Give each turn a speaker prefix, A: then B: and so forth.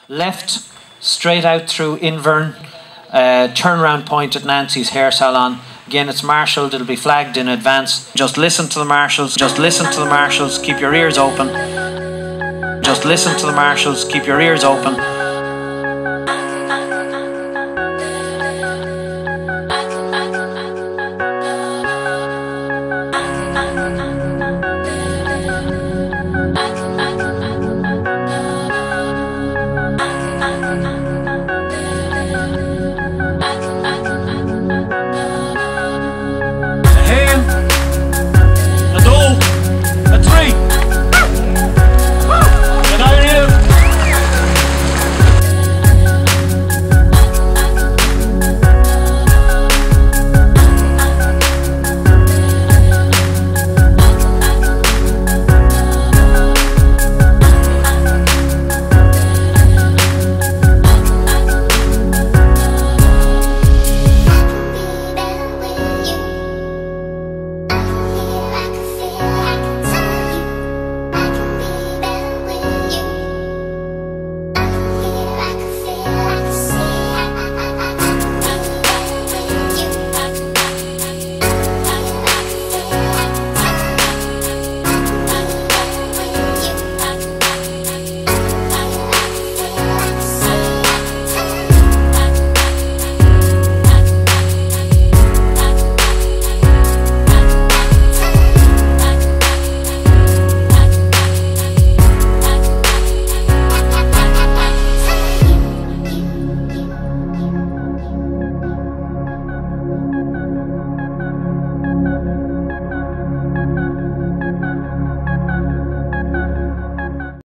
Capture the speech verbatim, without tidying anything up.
A: Left, straight out through Invern, uh, turnaround point at Nancy's hair salon. Again, it's marshalled, it'll be flagged in advance. Just listen to the marshals, just listen to the marshals, keep your ears open. Just listen to the marshals, keep your ears open.